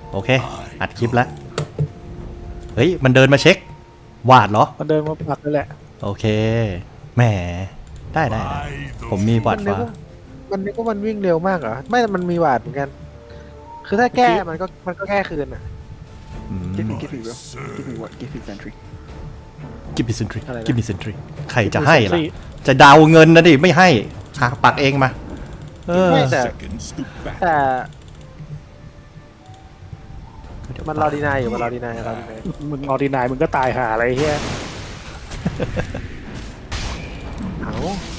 โอเคอัดคลิปแล้วเฮ้ยมันเดินมาเช็ควาดเหรอมันเดินมาปักนั่นแหละโอเคแหมได้ผมมีวาดฟ้ามันนึกว่ามันวิ่งเร็วมากเหรอไม่มันมีวาดเหมือนกันคือถ้าแก้มันก็แก้คืนอ่ะ give me bro give me what give me sentry give me sentry give me sentry ใครจะให้ล่ะจะดาวเงินนะดิไม่ให้ปักเองมาไม่แต่มันรอดีนายอยู่มันรอดีนายมึงรอดีนายมึงก็ตายหาอะไรเฮียเอา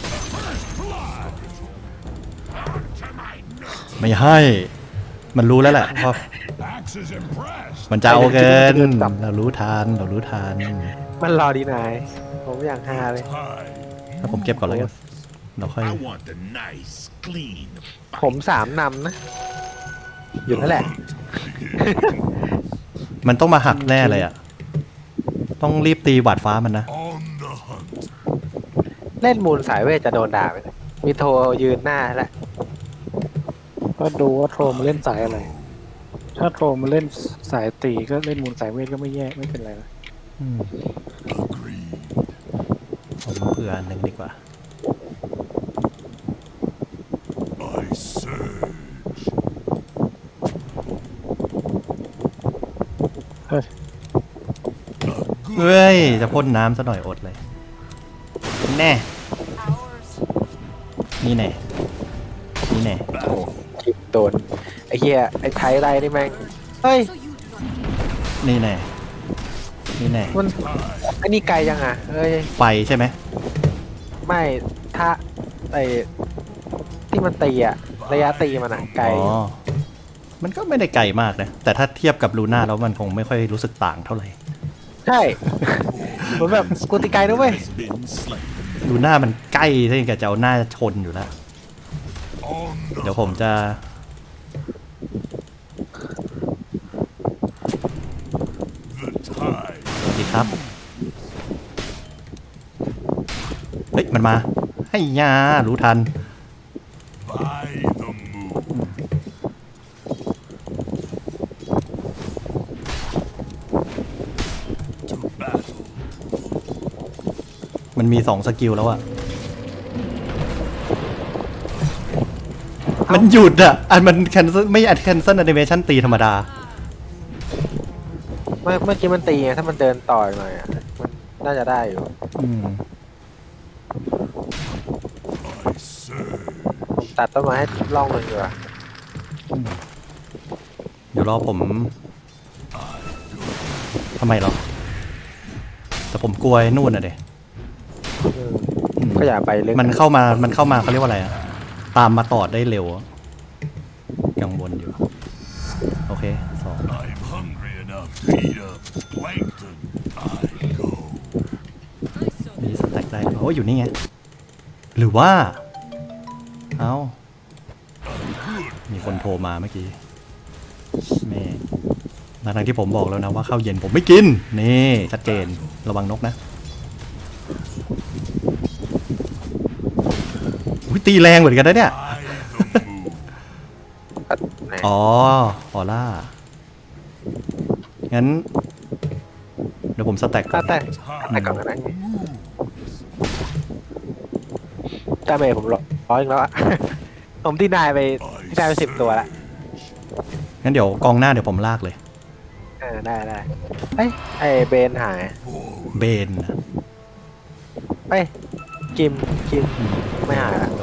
ไม่ให้มันรู้แล้วแหละเพราะมันจะเอาเกินเรารู้ทันมันรอดีนายผมอยากหาเลยถ้าผมเก็บก่อนแล้วกันเราค่อยผม3นำนะอยู่นั่นแหละมันต้องมาหักแน่เลยอ่ะต้องรีบตีหวาดฟ้ามันนะเล่นมูลสายเวทจะโดนด่าไปมีโทรยืนหน้าแล้วก็ดูว่าโทรมาเล่นสายอะไรถ้าโทรมาเล่นสายตีก็เล่นมูลสายเวทก็ไม่แย่ไม่เป็นไรนะผมเผื่ออันหนึ่งดีกว่าเฮ้ยจะพ่นน้ำซะหน่อยอดเลยแน่นี่แน่โอ้โดนไอ้เหี้ยไอ้ไทยไรนี่แม่งเฮ้ยนี่แน่มันอันนี้ไกลยังอ่ะเฮ้ยไฟใช่ไหมไม่ถ้าไอ้ที่มันตีอะระยะตีมันอะไกลมันก็ไม่ได้ไกลมากนะแต่ถ้าเทียบกับลูน่าแล้วมันคงไม่ค่อยรู้สึกต่างเท่าไหร่ใช่เหมือนแบบกูตีไกลนะเว้ยลูน่ามันใกล้ที่จะเอาหน้าชนอยู่แล้วเดี๋ยวผมจะสวัสดีครับเฮ้ยมันมาให้ยารู้ทันมันมี2สกิลแล้วอะมันหยุดอะมันแคนเซิลไม่แคนเซิลแอนิเมชันตีธรรมดาเมื่อกี้มันตีไงถ้ามันเดินต่อยหน่อยอะมันน่าจะได้อยู่ผมตัดต้นไม้ให้ล่องเลยดีกว่าเดี๋ยวรอผมทำไมหรอแต่ผมกลัวนู่นอะเด็ก็อย่าไปเลยมันเข้ามาเขาเรียกว่าอะไรอะตามมาต่อได้เร็วกังวลอยู่โอเค2มีสแต็กได้โอ้อยู่นี่ไงหรือว่ามีคนโทรมาเมื่อกี้แม่ทั้งที่ผมบอกแล้วนะว่าข้าวเย็นผมไม่กินนี่ชัดเจนระวังนกนะตีแรงเหมือนกันนะเนี่ยอ๋อออร่างั้นเดี๋ยวผมสแต็กก่อนก็ได้แต่เมย์ผมร้อยแล้วอะผมที่นายไป10 ตัวละงั้นเดี๋ยวกองหน้าเดี๋ยวผมลากเลยได้ไอ้เบนหายเบนไปกิมไม่หายละ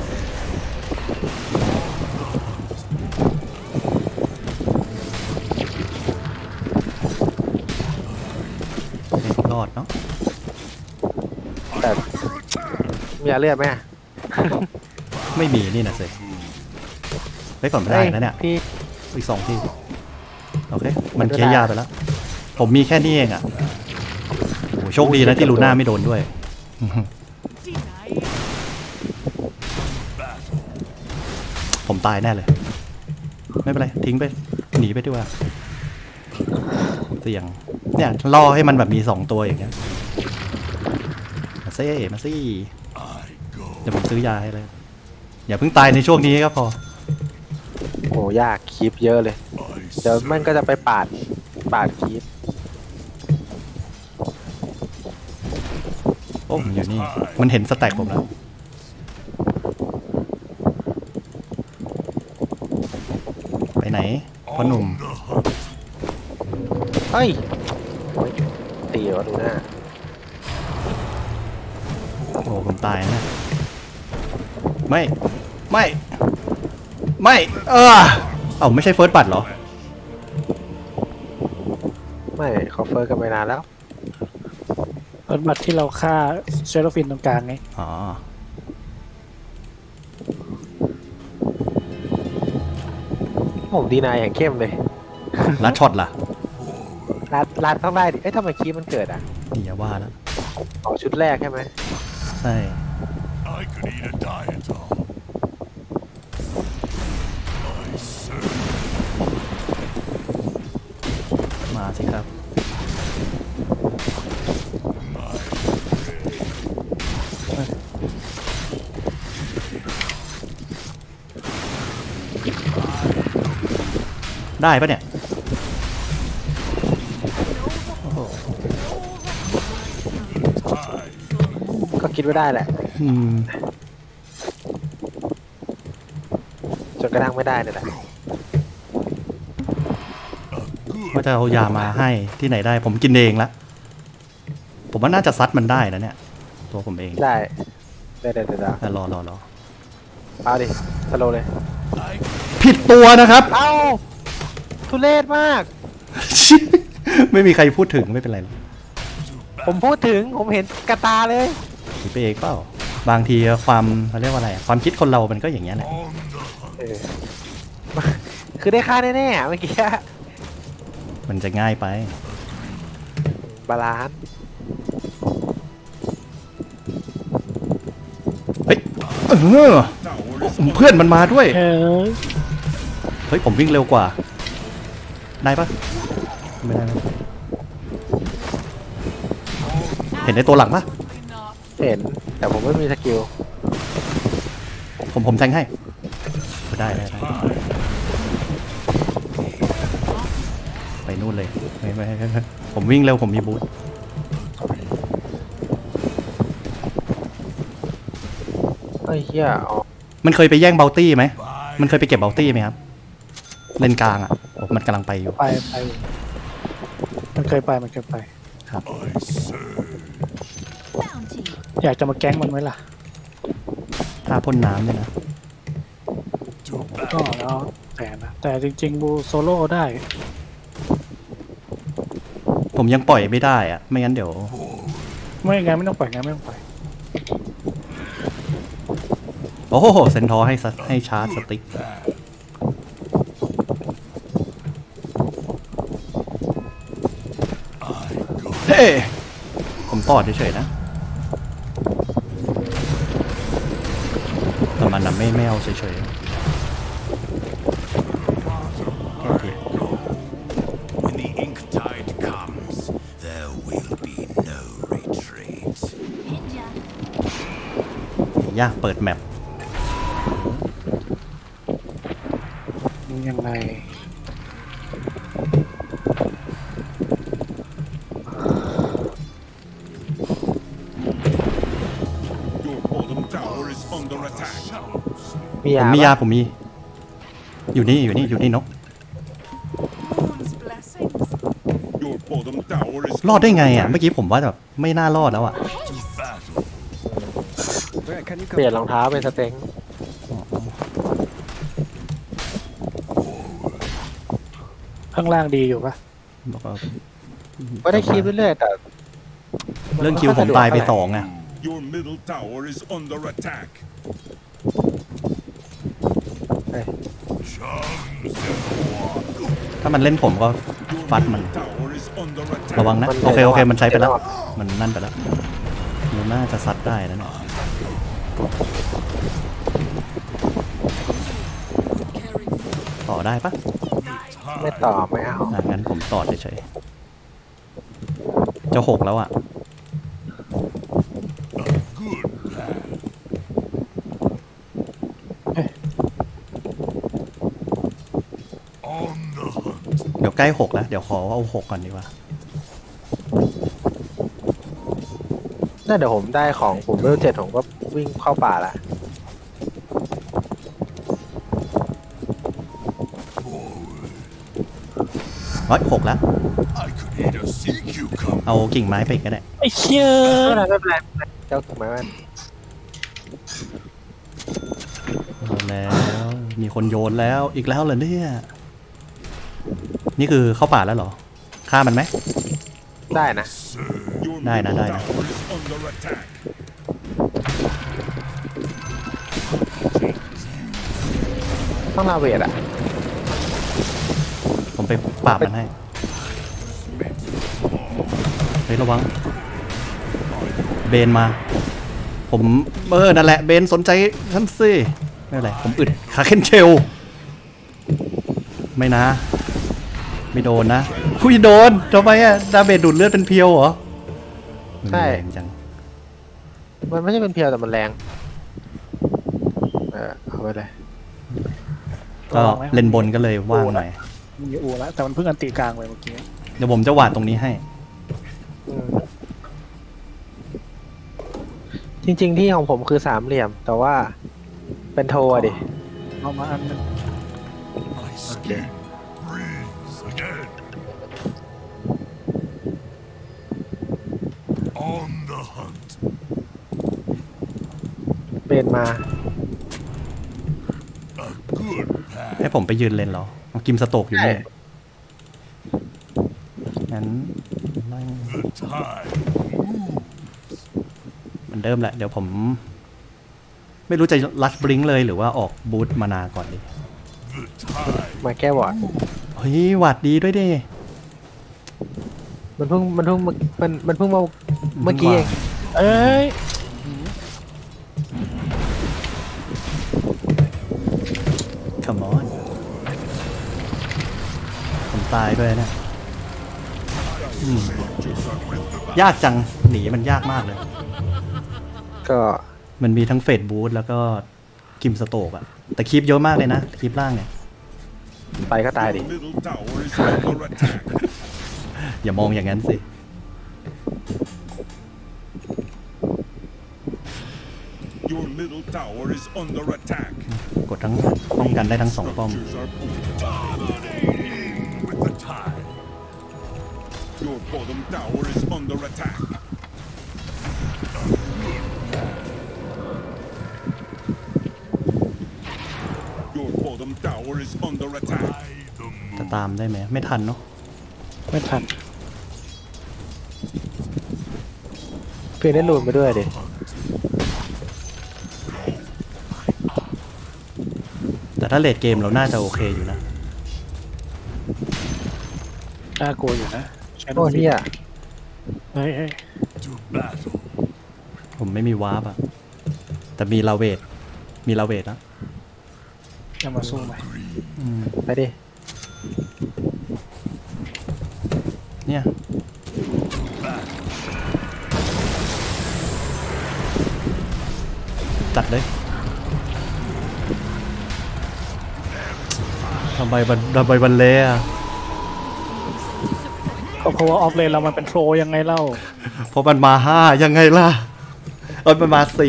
รอดเนาะแต่มีเลือดไหมไม่มีนี่นะสิไปก่อนไม่ได้นะเนี่ยอีก2 ที่โอเคมันเคลียร์ยาไปแล้วผมมีแค่นี้เองอ่ะโอ้โชคดีนะที่ลูน่าไม่โดนด้วยผมตายแน่เลยไม่เป็นไรทิ้งไปหนีไปดีกว่าเสี่ยงเนี่ยล่อให้มันแบบมี2 ตัวอย่างเงี้ยมาสิเดี๋ยวผมซื้อยาให้เลยอย่าเพิ่งตายในช่วงนี้ครับพอโอ้ยากคลิปเยอะเลยเดี๋ยวมันก็จะไปปาดคีบโอ้มันอยู่นี่ มันเห็นสแต็กผมแล้ว ไปไหนพ่อหนุ่มเฮ้ยตีวะดูหน้าโอ้ผมตายนะ ไม่เอาไม่ใช่เฟิร์สบัตเหรอไม่เขาเฟิร์สกันไปนานแล้วรถบัตรที่เราฆ่าเชลฟินตรงกลางไงอ๋อผมดีนายอย่างเข้มเลยลัดช็อตล่ะรัดต้องได้ดิเอ้ยทำไมคีบมันเกิดอ่ะนี่อย่าว่าแล้วอ๋อชุดแรกใช่ไหมใช่ I could eat a diet of. I serve มาสิครับ ได้ปะเนี่ยก็คิดว่าได้แหละอืมจนกระทั่งไม่ได้เลยแหละว่าจะเอายามาให้ที่ไหนได้ ผมกินเองละ ผมว่าน่าจะซัดมันได้นะเนี่ย ตัวผมเองได้ได้แต่รอเอาดิสโลเลยผิดตัวนะครับเอ้าทุเรศมากไม่มีใครพูดถึงไม่เป็นไรหรอกผมพูดถึงผมเห็นกระตาเลยผิดไปเองเปล่า บางทีความเขาเรียกว่าอะไร ความคิดคนเรามันก็อย่างเงี้ยแหละ on the hunt. เออ คือได้ค่าแน่ๆเมื่อกี้มันจะง่ายไปบาลานซ์เฮ้ยเพื่อนมันมาด้วย เฮ้ยผมวิ่งเร็วกว่า ได้ปะไม่ได้นะเห็นในตัวหลังปะเห็น แต่ผมไม่มีสกิลผมแทงให้ได้ไปนู่นเลยไม่ผมวิ่งเร็วผมมีบูทเฮ้ยเฮียอ๋อมันเคยไปแย่งเบลตี้ไหมมันเคยไปเก็บเบลตี้ไหมครับเลนกลางอ่ะมันกำลังไปอยู่ไปมันเคยไปครับ I serve. อยากจะมาแก๊งมันไหมล่ะถ้าพ่นน้ำเนี่ยนะ To ก็ battle. แล้วแต่จริงๆบูโซโล่ได้ผมยังปล่อยไม่ได้อ่ะไม่งั้นเดี๋ยวไม่งั้นไม่ต้องปล่อยงั้นไม่ต้องปล่อยโอ้โหเซนทอร์ให้ชาร์จสติ๊กเฮ้ผมตอดเฉยๆนะแต่มันน่ะไม่เอาเฉยๆแค่ที When the ink tide comes, there will be no retreat. ยากเปิดแมปยังไง Your bottom tower is under attack. มีผมยามีปะยาผมมี อยู่นี่นก Your bottom tower is รอดได้ไงอ่ะเมื่อกี้ผมว่าแบบไม่น่ารอดแล้วอ่ะ to battle. Where can you เปลี่ยน come? รองเท้าเป็นสเต็งข้างล่างดีอยู่ปะบอกว่าก็ได้คีบเรื่อยๆแต่เรื่องคิวผมตายไป2อ่ะ Your middle tower is under attack. เอ้ย Chums ถ้ามันเล่นผมก็ Your ฟัดมัน middle tower is under attack. ระวังนะมันโอเคมันใช้ไปแล้วเดี๋ยวมันนั่นไปแล้วมันน่าจะซัดได้แล้วเนี่ยต่อได้ปะไม่ต่อไม่เอางั้นผมต่อเฉยๆจะ6แล้วอ่ะ Good plan. On the hunt. ใกล้6แล้วเดี๋ยวขอเอา6ก่อนดีกว่าน่าเดี๋ยวผมได้ของผมเวล7ผมก็วิ่งเข้าป่าละ 6แล้ว I could eat a sea cucumber. เอากิ่งไม้ไปก็ได้ไอ้เชี่ยไม่เป็นไรเจ้าถูกไหมมันเอาแล้วมีคนโยนแล้วอีกแล้วเหรอเนี่ยนี่คือเข้าป่าแล้วเหรอฆ่ามันไหมได้นะ Your Này, middle này. tower is under attack. ต้องลาเวทอ่ะผมไปปราบมันให้เฮ้ยระวังเบนมาผมนั่นแหละเบนสนใจฉันสิไม่เป็นไรผมอึดคาเคนเชลไม่นะไม่โดนนะคุยโดนทำไมอะดาเมจดูดเลือดเป็นเพียวเหรอใช่แรงจังมันไม่ใช่เป็นเพียวแต่มันแรงเอาไปเลยก็เลนบนก็เลยว่างหน่อยมีอูแล้วแต่มันเพิ่งอันตีกลางไปเมื่อกี้เดี๋ยวผมจะหวาดตรงนี้ให้จริงๆที่ของผมคือ3เหลี่ยม แต่ว่าเป็นโทอะดิเอามาอันนึง My skin breathes again. On the hunt. เป็นมา A good path. ให้ผมไปยืนเลนเหรอเอากิมสโตกอยู่นี่ใช่งั้นไล่ The tide เหมือนเดิมแหละ เดี๋ยวผม ไม่รู้จะลัชบลิงเลยหรือว่าออกบูทมานาก่อนดี The tide มาแก้วอร์ดเฮ้ยหวัดดีด้วยดิมันเพิ่งมาเมื่อกี้เองเอ้ย Come on ผมตายด้วยเนี่ยยากจังหนีมันยากมากเลยก็มันมีทั้งเฟดบูทแล้วก็กิมสโตกอะแต่คลิปเยอะมากเลยนะคลิปล่างเนี่ยไปก็ตายดิ Your middle tower is under attack. อย่ามองอย่างนั้นสิ Your middle tower is under attack. กดทั้งป้องกันได้ทั้ง2ป้อม Structures are dominating with the tide. Your bottom tower is under attack. Your bottom tower is under attack. จะตามได้ไหมไม่ทันเนาะไม่ทันเพียงได้ลูนไปด้วยดิแต่ถ้าเลดเกมเราน่าจะโอเคอยู่นะน่ากลัวอยู่นะใช่โอ้เหี้ยเฮ้ยเฮ้ย To battle. ผมไม่มีวาร์ปอะแต่มีลาเวทนะจะมาสู้ไหมไปดิเนี่ยจัดเลยทำไมบันเล่อะก็เพราะว่าออฟเลนเรามันเป็นโฟลยังไงเล่าเพราะมันมา5ยังไงล่ะมันมา4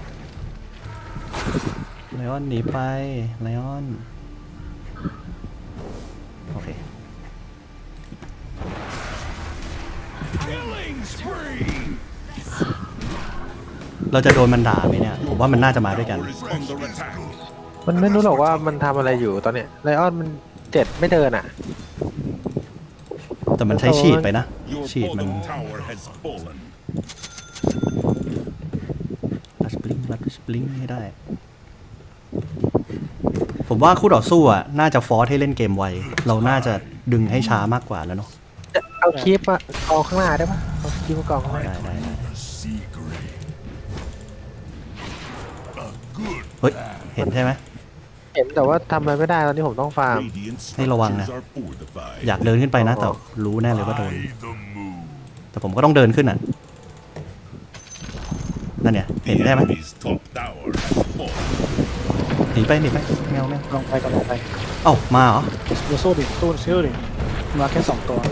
ไลออนหนีไปไลออนโอเค Killing spree. เราจะโดนมันด่าไหมเนี่ย ผมว่ามันน่าจะมาด้วยกัน Tower is under attack. มันไม่รู้หรอกว่ามันทำอะไรอยู่ตอนเนี้ยไลออนมัน7ไม่เดินอ่ะแต่มันใช้ฉีดไปนะ Your ฉีดมัน bottom tower has fallen. ลัชบลิงให้ได้ ผมว่าคู่ต่อสู้อ่ะน่าจะฟอร์สให้เล่นเกมไว เราน่าจะดึงให้ช้ามากกว่าแล้วเนาะเอาคลิปมากองข้างหน้าได้ปะเอาคลิปมากองข้างหน้าได้ The sea grave. A good เฮ้ย เห็นใช่ไหมเห็นแต่ว่าทำอะไรไม่ได้ตอนนี้ผมต้องฟาร์ม radiant ให้ระวังนะ structures are fortified. อยากเดินขึ้นไปนะแต่รู้แน่เลยว่าโดน By the moon. แต่ผมก็ต้องเดินขึ้นอ่ะ นั่นเนี่ย เห็น The ได้ไหม enemy's top tower has fallen. หนีไปไม่เอาลองไปก็ลองไปเอ้ามาเหรอสู้ดิสู้ดิมาแค่2 ตัว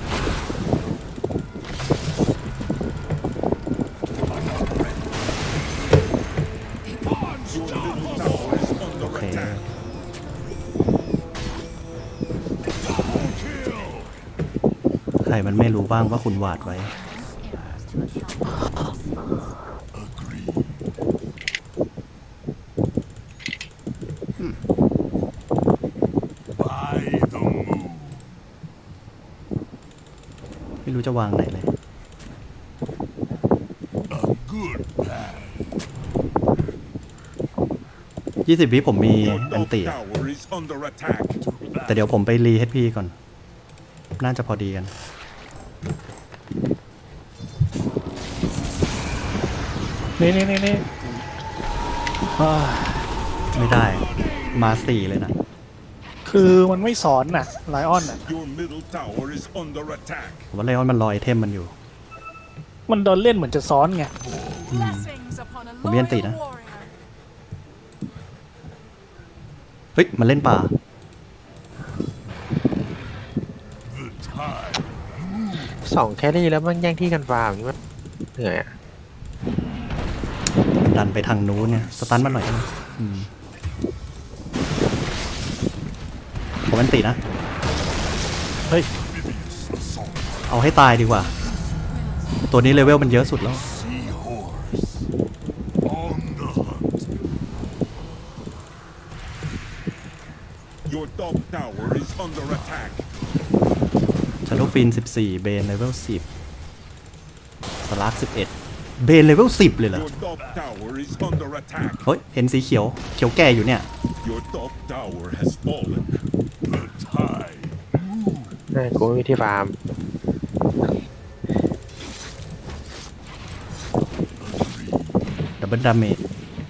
โอเคใครมันไม่รู้บ้างว่าคุณวาดไว้ By the moon. ไม่รู้จะวางไหนเลย A good plan. 20 วิผมมี Your อัน top ติ tower is under attack. แต่เดี๋ยวผมไปรี HP ก่อน น่าจะพอดีกันนี่อ่าไม่ได้ มา4เลยนะคือมันไม่สอนน่ะไลออนน่ะ Your middle tower is under attack. ผมว่าไลออนมันรอไอเทมมันอยู่มันโดนเล่นเหมือนจะซ้อนไง Blessings upon a ผมมีอันติ loyal นะ warrior. เฮ้ย มันเล่นป่า The tide. 2 แครี่แล้วมันแย่งที่กันฟาร์มอย่างนี้มันเหนื่อยอะดันไปทางนู้นเนี่ย สตันมันหน่อยได้ไหมผมอันตินะเฮ้ยเอาให้ตายดีกว่า ตัวนี้เลเวลมันเยอะสุดแล้ว Seahorse. On the hunt. Your top tower is under attack. ชาโดว์ฟิน14 เบนเลเวล10 สลัก11 เบนเลเวล10 เลยเหรอ Your top tower is under attack. เฮ้ย เห็นสีเขียว เขียวแก่อยู่เนี่ย Your top tower has fallen. The tide. กูไม่มีที่ฟาร์มดับเบิลดาเมจ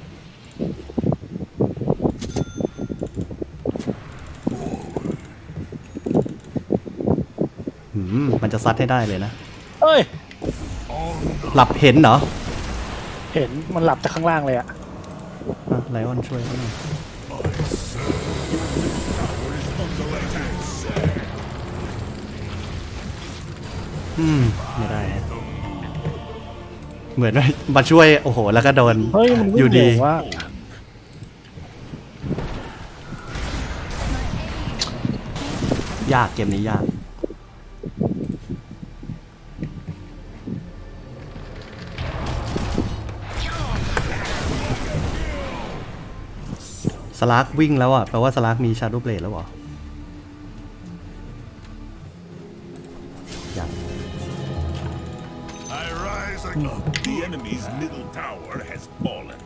มันจะซัดให้ได้เลยนะเอ้ยหลับเห็นเหรอเห็นมันหลับจากข้างล่างเลยอะไลออนช่วยเขาหน่อยไม่ได้ฮะเหมือนว่ามาช่วย โอ้โห แล้วก็โดนเฮ้ยมันอยู่วิ่งดีเร็วว่ายากเกมนี้ยาก สลักวิ่งแล้วอ่ะ แปลว่าสลักมีชาร์ดเบลดแล้วเหรอยัง I rise again. The enemy's middle tower has fallen.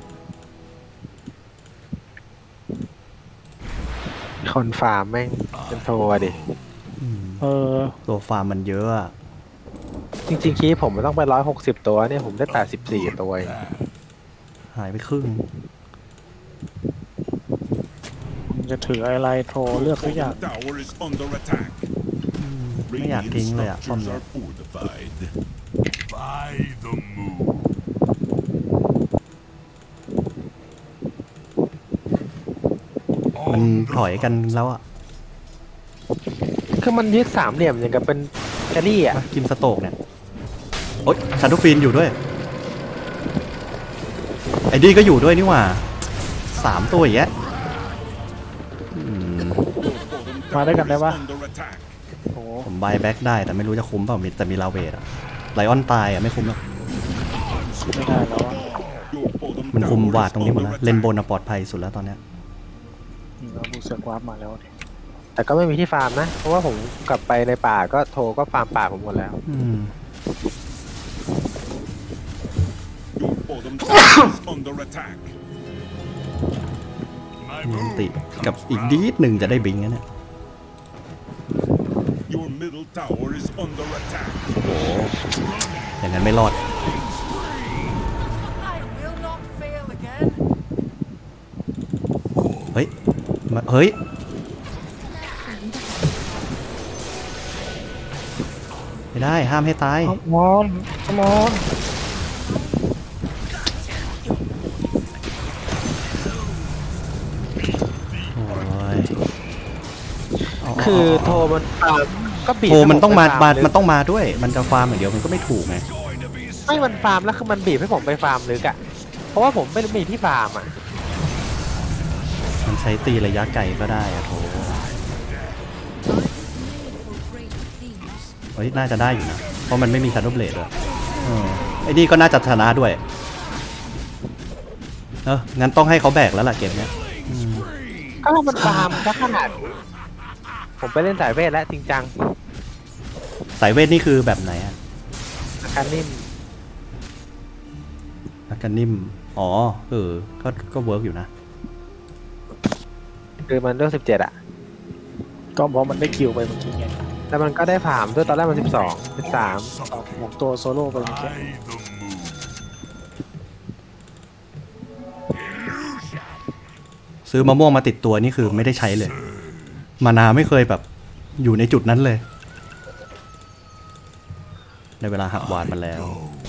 คนฟาร์มแม่งเป็นโทรอะดิเออตัวฟาร์มมันเยอะอะจริงๆคีย์ผมมันต้องไป160 ตัวเนี่ยผมได้84 ตัวเองหายไปครึ่งมันจะถืออะไรโทรเลือกทุกอย่าง The tower is under attack. ไม่อยากทิ้งเลยอ่ะป้อม Structures เนี่ย are fortified. By the moon. มันถอยกันแล้วอ่ะคือมันยึด3 เหลี่ยมอย่างกับเป็นแครี่อ่ะมากินสโตกเนี่ย โอ๊ยชาร์ดฟินอยู่ด้วย ไอ้ดีก็อยู่ด้วยนี่หว่า 3 ตัวอย่างเงี้ยมาด้วยกันได้ปะ Under attack. โอ้ผมบายแบ็กได้แต่ไม่รู้จะคุ้มเปล่ามีแต่มีลาเวทอะไลออนตายอะไม่คุ้มหรอกไม่ได้แล้วอะ Your bottom มันคุม tower วาด is ตรงนี้หมด under แล้ว เลนบน attack. อะปลอดภัยสุดแล้วตอนเนี้ยเราบูเสือกวาร์ปมาแล้วดิแต่ก็ไม่มีที่ฟาร์มนะ เพราะว่าผมกลับไปในป่าก็โทรก็ฟาร์มป่าผมหมดแล้ว Your bottom tower is under attack. มีอันติกับอีกดีดหนึ่งจะได้บิงนะเนี่ย Your middle tower is under attack. อย่างนั้นไม่รอด I will not fail again. เฮ้ยเฮ้ย ไม่ได้ห้ามให้ตายมอนมอนโอ้ยคือโทรมันฟาร์มก็บีบโทมันต้องมาให้ผไปฟร์มันต้องมาด้วย มันจะฟาร์มอย่างเดียวมันก็ไม่ถูกไงไม่มันฟาร์มแล้วคือมันบีบให้ผมไปฟาร์มลึกอะเพราะว่าผมไม่มีที่ฟาร์มอะมันใช้ตีระยะไกลก็ได้อะโทเฮ้ยน่าจะได้อยู่นะเพราะมันไม่มีชาร์โดเบลดด้วยไอ้นี่ก็น่าจะชนะด้วยงั้นต้องให้เขาแบกแล้วล่ะเกมเนี้ยก็มันฟาร์มก็ขนาดผมไปเล่นสายเวทแล้วจริงจังสายเวทนี่คือแบบไหนอะอาการนิ่มอาการนิ่มอ๋อก็เวิร์กอยู่นะคือมันเรื่อง17อะก็เพราะมันได้คิวไปเมื่อกี้ไงแล้วมันก็ได้ฟาร์มด้วยตอนแรกมัน12 13 ผมตัวโซโล่ไปเมื่อกี้ซื้อมะม่วงมาติดตัวนี่คือไม่ได้ใช้เลย มานาไม่เคยแบบอยู่ในจุดนั้นเลยในเวลาหักวาดมาแล้ว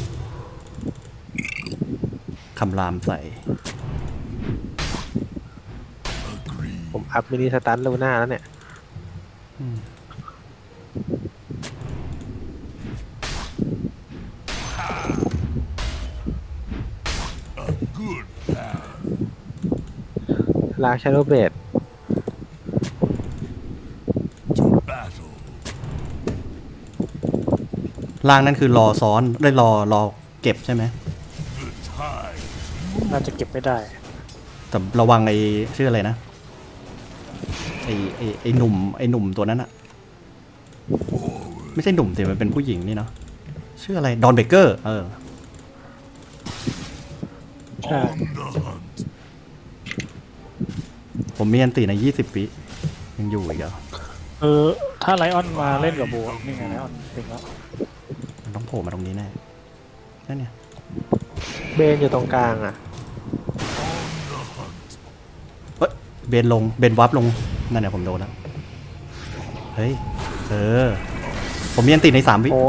คำรามใส่ผมอัพมินิสตันลูน่าแล้วเนี่ย ลากชาโดเบดล่างนั่นคือรอซ้อนได้รอเก็บใช่ไหมน่าจะเก็บไม่ได้แต่ระวังไอ้ชื่ออะไรนะไอ้หนุ่มตัวนั้นอะไม่ใช่หนุ่มแต่มันเป็นผู้หญิงนี่เนาะชื่ออะไรดอนเบเกอร์ใช่ผมมีอันตีใน20 วิยังอยู่อีกเหรอถ้าไลออนมาเล่นกับโบนี่ไงไลออนถึงแล้วมันต้องโผล่มาตรงนี้แน่นั่นเนี่ยเบนอยู่ตรงกลางอ่ะเบนวับลงนั่นเนี่ยผมโดนแล้วเฮ้ยผมมีอันตีใน3 วิโอ้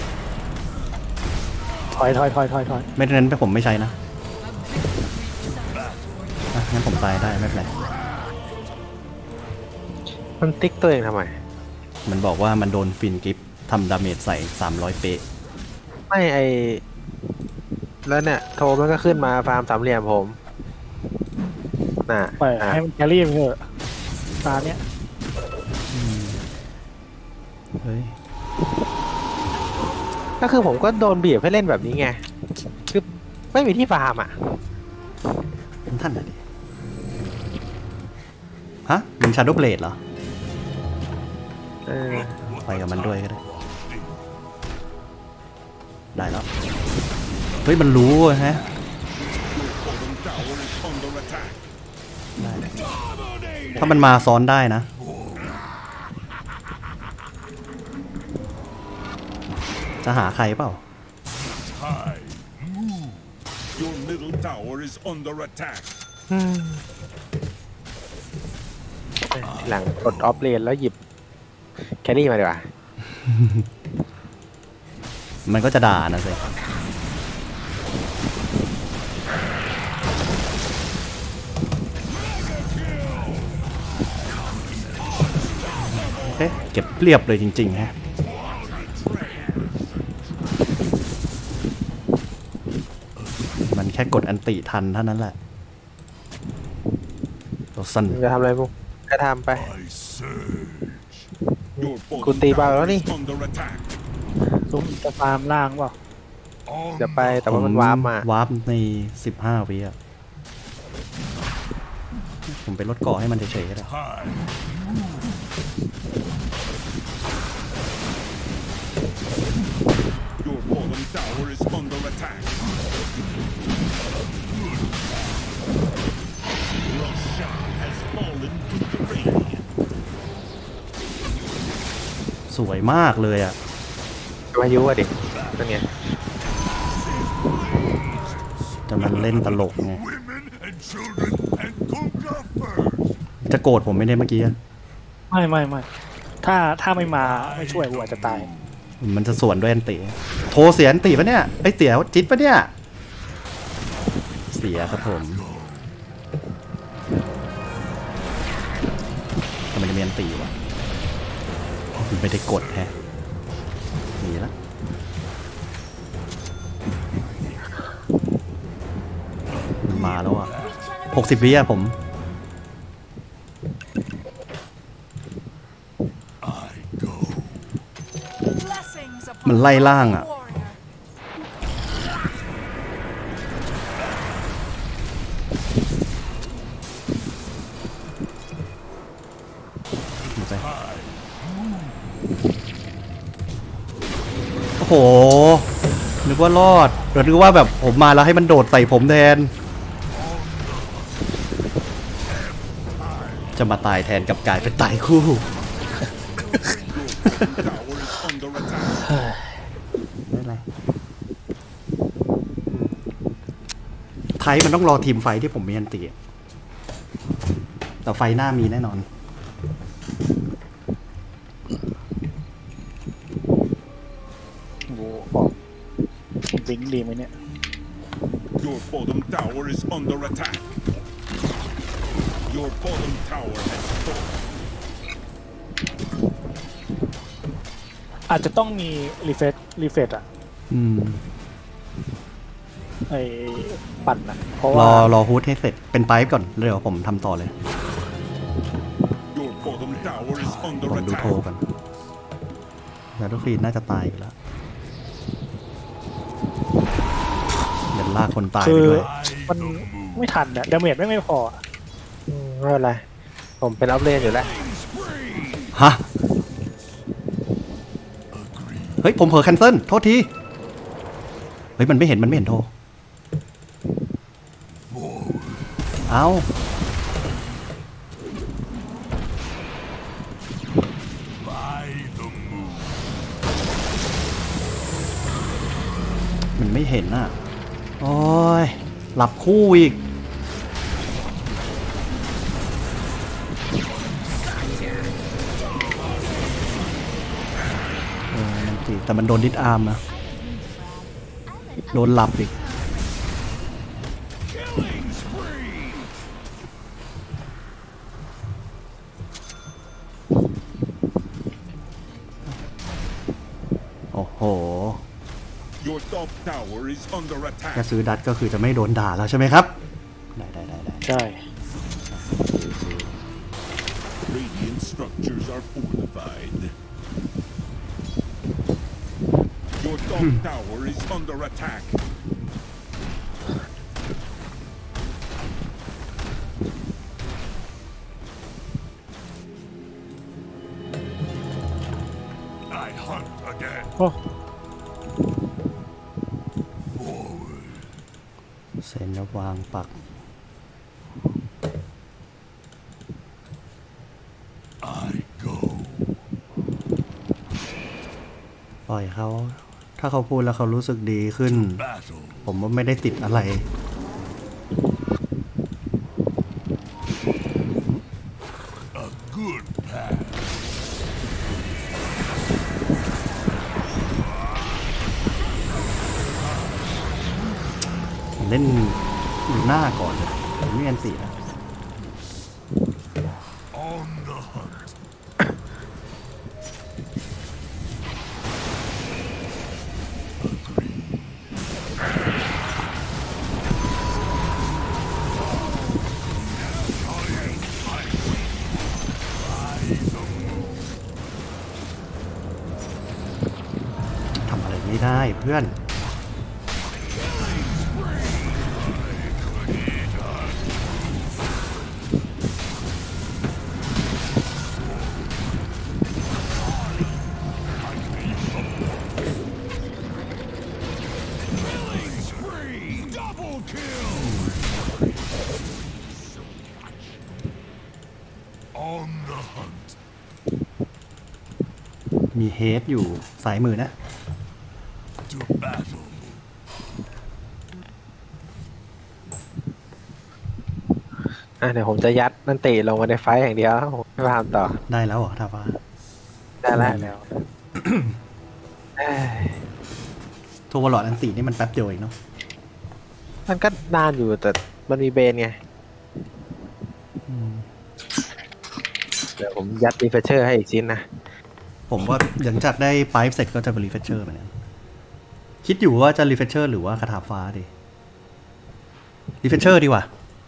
ถอยไม่นั้นผมไม่ใช้นะงั้นผมตายได้ไม่เป็นไรมันติ๊กตัวเองทำไมมันบอกว่ามันโดนฟินกิฟทำดาเมจใส่300 เป๊ะไม่แล้วเนี่ยโทรมันก็ขึ้นมาฟาร์มสามเหลี่ยมผมน่ะปล่อยให้มันแครี่ไปเถอะตาเนี้ยเฮ้ยก็คือผมก็โดนบีบให้เล่นแบบนี้ไงคือไม่มีที่ฟาร์มอ่ะท่านอะดิฮะเป็นชาร์โดเบลดเหรอไปกับมันด้วยก็ได้ได้แล้วเฮ้ยมันรู้ฮะได้ถ้ามันมาซ้อนได้นะจะหาใครเปล่า Your middle tower is under attack. หลังกดออฟเลนแล้วหยิบแครี่มาดีกว่ามันก็จะด่านะสิโอเคเก็บเรียบเลยจริงๆฮะมันแค่กดอันติทันเท่านั้นแหละตัวสั้นจะทำอะไรพวกจะทำไป Your กูตีเบาแล้วนี่ is under attack. ซุ้มจะฟาร์มล่างเปล่าเดี๋ยวไปแต่ว่ามันวาร์ปมาวาร์ปใน15 วิอ่ะผมไปลดเกาะให้มันเฉยๆก็ได้ Your bottom tower is under attack. Russia has fallen to the radiant. สวยมากเลยอ่ะมายุอ่ะดิเป็นไงแต่มันเล่นตลกไง Women and children and Kunga first. จะโกรธผมไม่ได้เมื่อกี้อะไม่ถ้าไม่มาไม่ช่วยกูอาจจะตายมันจะสวนด้วยอันติโทรเสียอันติปะเนี่ยเสียจิตปะเนี่ยเสียครับผมทำไมจะมีอันติวะไม่ได้กดแฮะหนีละมันมาแล้วอ่ะ60 วิอ่ะผม Blessings upon มันไล่ล่างอ่ะ warrior. หนีไปโอ้โห นึกว่ารอดเดี๋ยวนึกว่าแบบผมมาแล้วให้มันโดดใส่ผมแทน จะมาตายแทนกับกลายเป็นตายคู่ ไม่เป็นไรไทยมันต้องรอทีมไฟที่ผมมีอันตีแต่ไฟหน้ามีแน่นอนโว้ออกบิงดีไหมเนี่ย Your bottom tower is under attack. Your bottom tower has fallen. อาจจะต้องมีรีเฟซอ่ะอืมไอปั่นอ่ะ เพราะรว่าอฮูดให้เสร็จเป็นไปก่อนแล้วเดี๋ยวผมทำต่อเลย Your bottom tower is ผม under ดูโทร attack. กันแล้วทุกฟีนน่าจะตายอีกแล้วเดี๋ยวลากคนตายคืไปอด้วยมันไม่ทันอ่ะดาเมจไม่พออะไม่เป็นไรผมเป็นอัพเลนอยู่แล้วฮะ เฮ้ย ผมเผลอแคนเซิลโทษที เฮ้ย มันไม่เห็นโทร เอามันไม่เห็นอ่ะ โอ้ย หลับคู่อีก มันจีแต่มันโดนดิสอาร์มนะ โดนหลับอีก โอ้โห Your top tower is under แค่ attack. ซื้อดัตก็คือจะไม่โดนด่าแล้วใช่ไหมครับ ได้ใช่ Radiant structures are fortified. Your top tower is under attack. โอ้เซนจะวางปัก ปล่อยเขา ถ้าเขาพูดแล้วเขารู้สึกดีขึ้น ผมว่าไม่ได้ติดอะไร เล่นอยู่หน้าก่อนเลยผมไม่กันสีนะ ทำอะไรไม่ได้เพื่อน มีเฮดอยู่สายมือนะเดี๋ยวผมจะยัดนันติลงมาในไฟต์อย่างเดียวแล้วผมไม่พามต่อได้แล้วเหรอทาฟ้าได้แล้วแล้วเอ้ยโทวอลลอดอันตีนี่มันแป๊บเดียวเองเนาะมันก็นานอยู่แต่มันมีเบนไง เดี๋ยวผมยัดรีเฟชเชอร์ให้อีกชิ้นนะผมว่าหลังจากได้ไปเสร็จก็จะรีเฟชเชอร์เหมือนกันคิดอยู่ว่าจะรีเฟชเชอร์หรือว่าคาถาฟ้าดีรีเฟชเชอร์ดีกว่า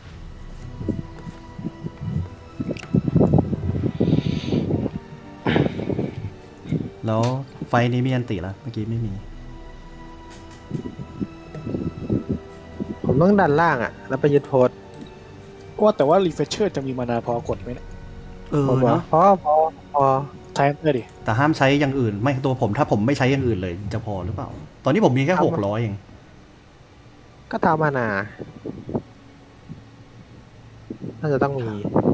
แล้วไฟนี้มีอันติแล้วเมื่อกี้ไม่มีผมต้องดันล่างอ่ะ แล้วไปยึดโพสต์ว่าแต่ว่ารีเฟชเชอร์จะมีมานาพอกดไหมเนี่ยผมว่าเนาะพอใช้เพื่อดิแต่ห้ามใช้อย่างอื่นไม่ตัวผมถ้าผมไม่ใช้อย่างอื่นเลยจะพอหรือเปล่า ตอนนี้ผมมีแค่600เองก็ทำมานาน่าจะต้องมี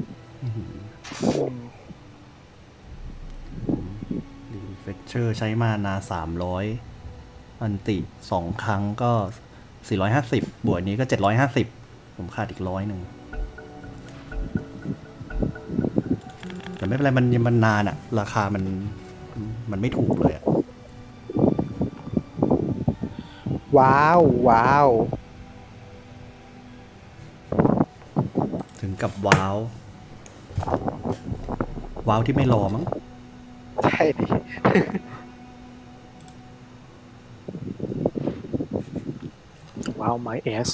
รีเฟชเชอร์ใช้มานา300อันติ2ครั้งก็450บวกนี้ก็750ผมขาดอีก100แต่ไม่เป็นไรมันนานอะราคามันไม่ถูกเลยอะว้าวว้าวถึงกับว้าวว้าวที่ไม่รอมั้งใช่ดิว้าวไมเอส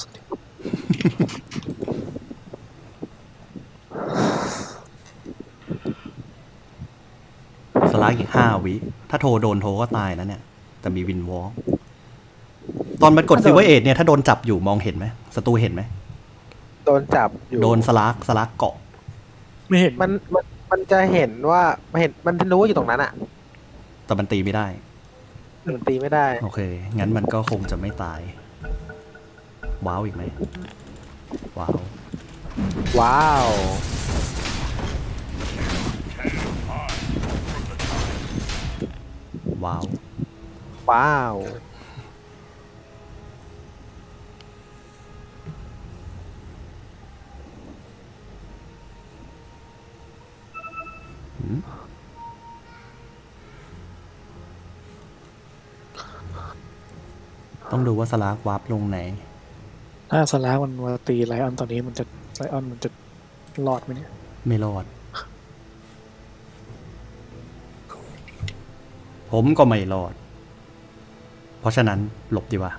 สไลด์อีก5 วิถ้าโทรโดนโทรก็ตายนะเนี่ยแต่มีวินวอล์กตอนมันกดซิลเวอร์เอทเนี่ยถ้าโดนจับอยู่มองเห็นไหมศัตรูเห็นไหมโดนจับอยู่โดนสลักเกาะไม่เห็นมันจะเห็นว่ามันรู้ว่าอยู่ตรงนั้นอ่ะแต่มันตีไม่ได้มันตีไม่ได้โอเค งั้นมันก็คงจะไม่ตาย ว้าวอีกไหม ว้าวว้าวว้าวว้าวต้องดูว่าสลักวาร์ปลงไหนถ้าสลามันมาตีไลออนตอนนี้ไลออนมันจะรอดไหมเนี่ยไม่รอด ผมก็ไม่รอด เพราะฉะนั้นหลบดีกว่า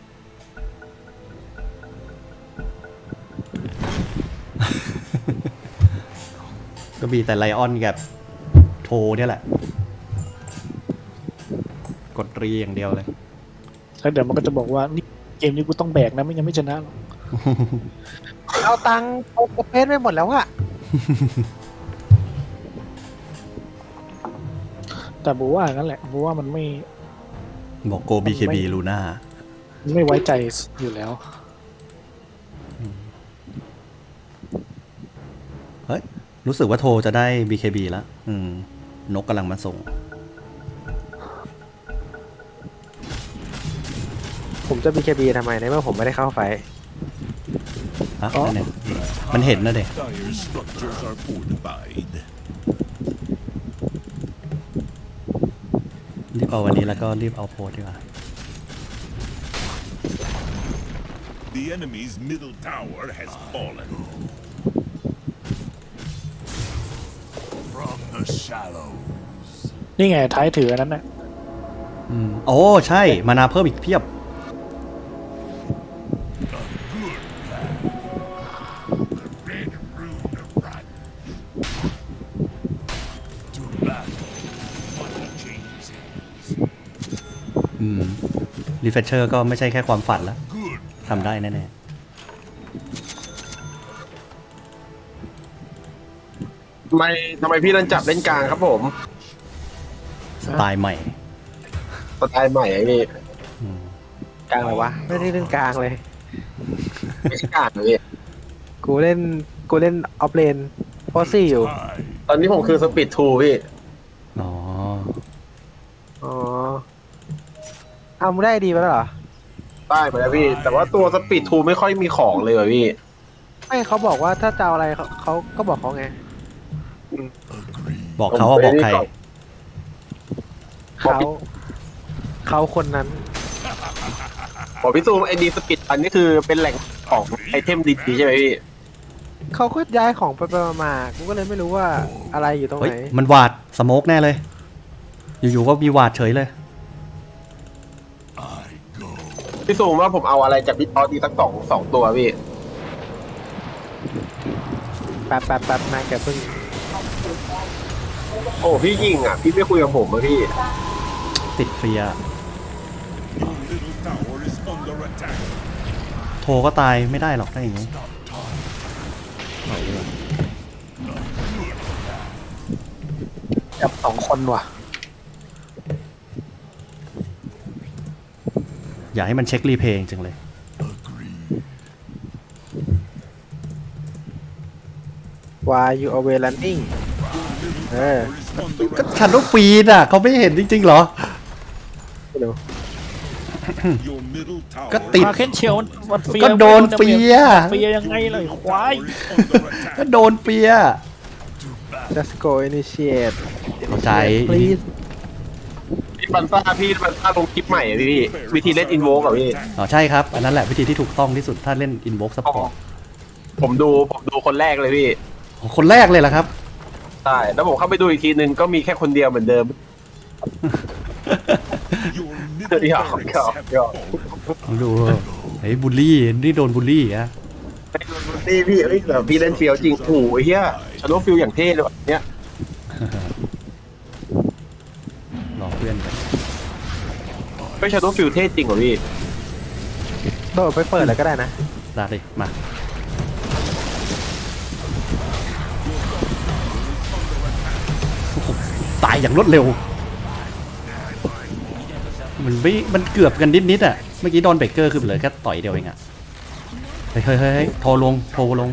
ก็มีแต่ไลออนกับโทเนี่ยแหละ กดรีอย่างเดียวเลยแล้วเดี๋ยวมันก็จะบอกว่านี่เกมนี้กูต้องแบกนะไม่งั้นไม่ชนะหรอกเอาตังค์เอากระเพชรไปหมดแล้วอะแต่บูว่างั้นแหละบูว่ามันไม่บอกโก BKB ลูน่าไม่ไว้ใจอยู่แล้วเฮ้ย รู้สึกว่าโทรจะได้ BKB แล้วนกกำลังมาส่งผมจะ BKB ทำไมในเมื่อผมไม่ได้เข้าไฟฮะนั่นเนี่ยมันเห็นนะเด็ก Dire structures are fortified. รีบเอาวันนี้แล้วก็รีบเอาโพสดีกว่า The enemy's middle tower has fallen. From the shallows. นี่ไงท้ายถืออันนั้นน่ะโอ้ใช่ มานาเพิ่มอีกเพียบ Red rune run. To battle. Money changes hands. รีเฟชเชอร์ก็ไม่ใช่แค่ความฝันแล้ว Good. ทำได้แน่ทำไมพี่รันจับเล่นกลางครับผมๆ สไตล์ใหม่สไตล์ใหม่ไอ้พี่กลางเลยวะ ไม่ได้เล่นกลางเลยไม่ใช่กลางเลยพี่กูเล่นออฟเลนโพซี่อยู่ High. ตอนนี้ผมคือสปีดทูพี่อ๋ออ๋อเอามึงได้ดีไปแล้วเหรอได้ไปแล้วพี่ แต่ว่าตัวสปีดทูไม่ค่อยมีของเลยว่ะพี่ไม่เขาบอกว่าถ้าจะเอาอะไรเขาก็บอกเขาไง Agree. บอกเขาว่าบอกใครเขาคนนั้นบอกพี่ซูมไอดีสปีดอันนี้คือเป็นแหล่งของไอเทมดีๆใช่ไหมพี่เขาก็ย้ายของไปมาๆกูก็เลยไม่รู้ว่าอะไรอยู่ตรงเฮ้ยไหนมันหวาดสโมกแน่เลยอยู่ๆก็มีวาดเฉยเลยพี่ซูมว่าผมเอาอะไรจากพี่ตอสดีสักสองตัวพี่แป๊บนะแกเพิ่งโอ้พี่ยิงอ่ะพี่ไม่คุยกับผมอ่ะพี่ติดเฟียร์ Your middle tower is under attack. โทรก็ตายไม่ได้หรอกถ้าอย่างนี้จับ2 คนว่ะอย่าให้มันเช็ครีเพย์จริงๆเลย Why you always running เออ Is under ก็ฉันต้องฟีดอ่ะเขาไม่เห็นจริงๆเหรอไม่รู้ your middle tower ก็ติดมาเค้นเชียวมันเฟียก็โดนเฟียร์เฟียยังไงเลยควาย is under attack. ก็โดนเฟียร์ just go initiate เข้าใจ please พี่บันซ่าลงคลิปใหม่อะพี่วิธีเล่นอินโวกับพี่อ๋อใช่ครับ อันนั้นแหละวิธีที่ถูกต้องที่สุดถ้าเล่น Invoke Support ผมดูคนแรกเลยพี่คนแรกเลยเหรอครับใช่แล้วผมเข้าไปดูอีกทีนึงก็มีแค่คนเดียวเหมือนเดิม Your middle หยอก barracks หยอก have หยอก fallen. ลองดูไอ้บูลลี่นี่โดนบูลลี่อ่ะนี่พี่แบบพี่เล่นเฟียวจริงโอ้โหไอ้เหี้ยชาโดว์ฟิลอย่างเท่เลยแบบเนี้ยรอเพื่อนกันไม่ชาโดว์ฟิลเท่จริงเหรอพี่โดดไปเปิดเลยก็ได้นะลากดิมา ตายอย่างรวดเร็ว มันเกือบกันนิดอ่ะ เมื่อกี้โดนเบเกอร์คือเหลือแค่ต่อยเดียวเองอ่ะ เฮ้ยโทรลง Has fallen.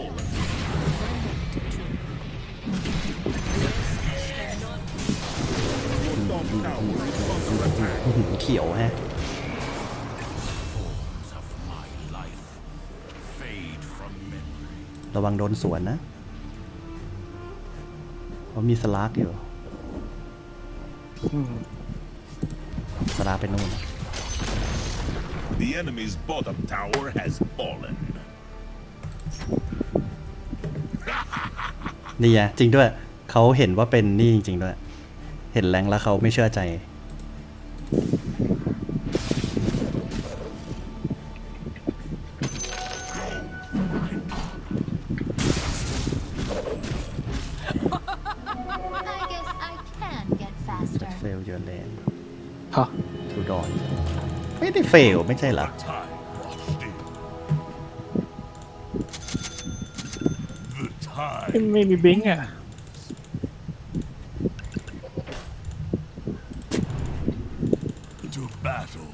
เขียวฮะ Fade from memory. ระวังโดนสวนนะเพราะมีสลากอยู่ สลากเป็นนู่น The enemy's bottom tower has fallen. นี่ไงจริงด้วย เขาเห็นว่าเป็นนี่จริงๆด้วย เห็นแรงแล้วเขาไม่เชื่อใจ I guess I can get faster. เฟลเยอร์แลนด์ฮะทูดอนไม่ได้เฟลไม่ใช่เหรอ Time washed in. The tide ไม่มีบิงอ่ะ to battle.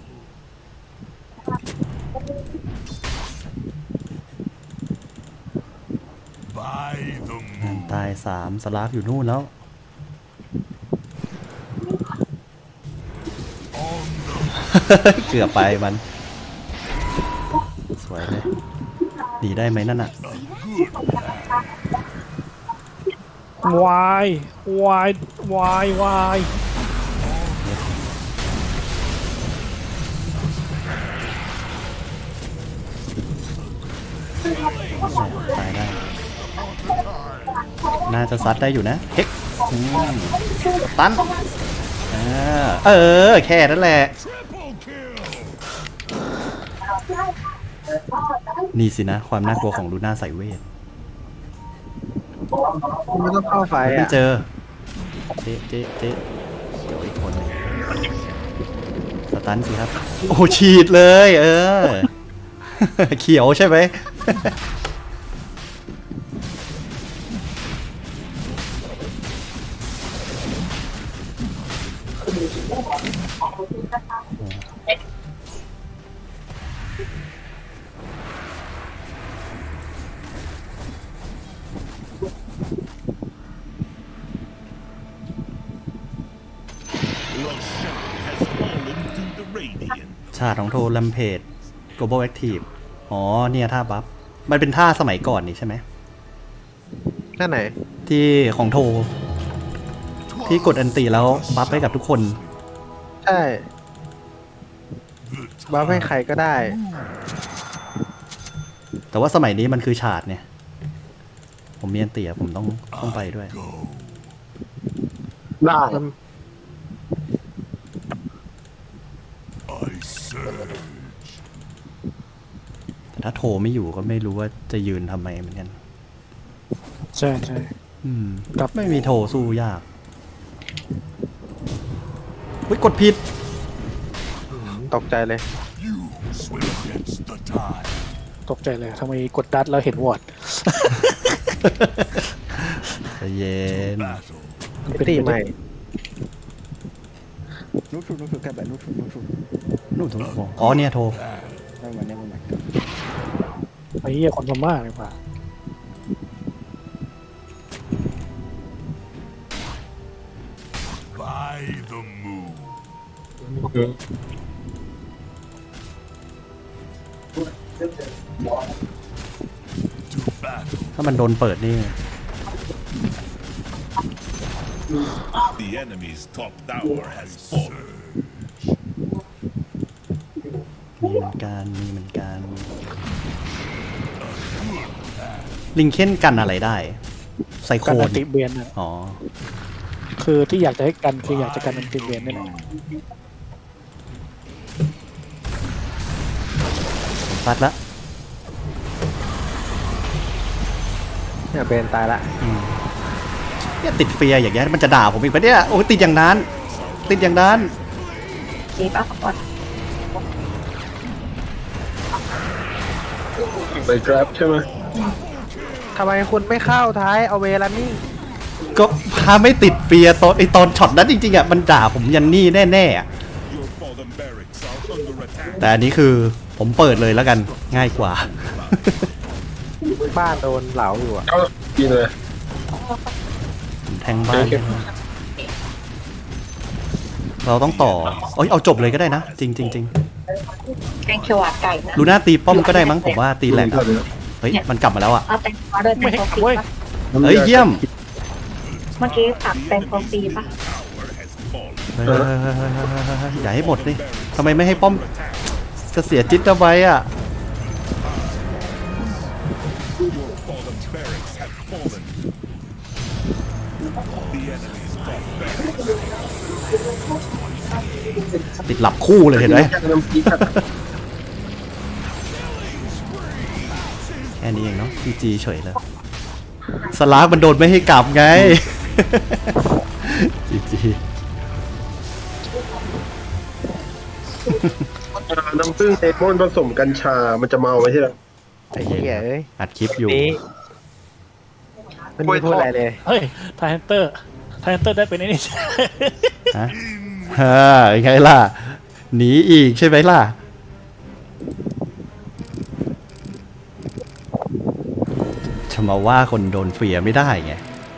By the moon. ตาย3สลากอยู่นู่นแล้ว เกือบไปมัน สวยเลยดีได้ไหมนั่นน่ะวายวายตายได้ น่าจะซัดได้อยู่นะเฮ็กตันแค่นั้นแหละ Triple kill. นี่สินะ ความน่ากลัวของลูน่าใส่เวทไม่ต้องเข้าไฟไม่อ่ะเจอ เจ๊เดี๋ยวอีกคนหนึงสตันสิครับ โอ้ฉีดเลย เขียวใช่ไหม Roshan has fallen to the radiant. ชาติของโทลัมเพจ global active อ๋อเนี่ยท่าบัฟมันเป็นท่าสมัยก่อนนี่ใช่ไหมนั่นไหนที่ของโท ที่กดอันติแล้วบัฟให้กับทุกคนใช่บัฟให้ใครก็ได้แต่ว่าสมัยนี้มันคือฉาดเนี่ย ผมมีอันติอะผมต้องไปด้วยได้ถ้าโทรไม่อยู่ก็ไม่รู้ว่าจะยืนทำไมเหมือนกันใช่ใช่ ครับไม่มีโทรสู้ยากเฮ้ยกดผิดตกใจเลย You swim against the tide. ตกใจเลยทำไมกดดัดแล้วเห็นวอร์ดใจเย็น Battle. ตีใหม่ Neutral, neutral, cut back, neutral, neutral. นู่นโทรอ๋อเนี่ยโทร Never mind, never mind. ไอ้เหี้ยคนพม่าเลยป่ะ By the moon. To battle. ถ้ามันโดนเปิดนี่ The enemy's top tower has fallen. มีเหมือนกันมีเหมือนกันลิงเคนกันอะไรได้ ไซโคกันนอันติเบียนน่ะอ๋อคือที่อยากจะให้กันคืออยากจะกันอันติเบียนนี่แหละตัดละเนี่ยเป็นตายละเนี่ยติดเฟียร์อย่างเงี้ยมันจะด่าผมอีกปะเนี่ยโอ้ยติดอย่างนั้น ติดอย่างนั้นดีป่ะขอดไปกราฟใช่ไหมทำไมคุณไม่เข้าท้ายเอาเวลันนี่ก็พาไม่ติดเฟียร์ตอนช็อตนั้นจริงๆอ่ะมันด่าผมยันนี่แน่ๆอ่ะ Your fallen barracks are under attack. แต่อันนี้คือผมเปิดเลยแล้วกันง่ายกว่าบ้านโดนเหลาอยู่อะเอากินเลยแทงบ้านเราต้องต่อเอ้ยเอาจบเลยก็ได้นะ จริงจริงจริงแกงเขียวหวานไก่นะลูน่าตีป้อมก็ได้มั้งผมว่าตีแหลกอะเฮ้ยมันกลับมาแล้วอ่ะเอาแตงกวาด้วยแตงโมฟีป่ะเฮ้ยเยี่ยมเมื่อกี้ตักแตงโมฟีป่ะเฮ้ยอย่าให้หมดดิทำไมไม่ให้ป้อมจะเสียจิตเอาไว้อ่ะ Your fallen barracks have fallen. The enemy's top barracks. ติดหลับคู่เลยเห็นไหมน้ำพริกอะแค่นี้เองเนาะพีจีเฉยเลยสลากมันโดนไม่ให้กลับไง จีจีน้ำผึ้งเซมอนผสมกัญชา มันจะเมาไหมใช่ไหมไอ้เหี้ยเอ้ยอัดคลิปอยู่นี้มันไม่พูดอะไรเลยเฮ้ยไทฮันเตอร์ได้เป็นไอ้นี่ฮะยังไงล่ะ หนีอีกใช่ไหมล่ะ จะมาว่าคนโดนเฟียร์ไม่ได้ไง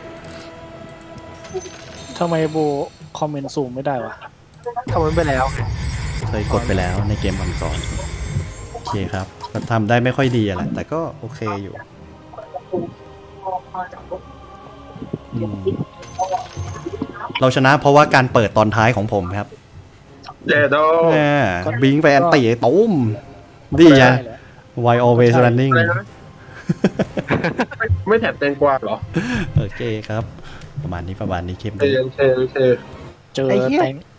ทำไมโบคอมเมนต์ซูมไม่ได้วะทำมันไปแล้วเคยกดไปแล้วในเกมก่อนๆโอเคครับก็ทำได้ไม่ค่อยดีอะแหละแต่ก็โอเคอยู่อืมเราชนะเพราะว่าการเปิดตอนท้ายของผมครับแย่ดอแหมบิงไปอันตีตุ้มดีไง Why always running อะไรนะไม่แถบแตงกวาเหรอโอเคครับ ประมาณนี้คลิปเชนี้นเจอไอ้เหี้ยแตง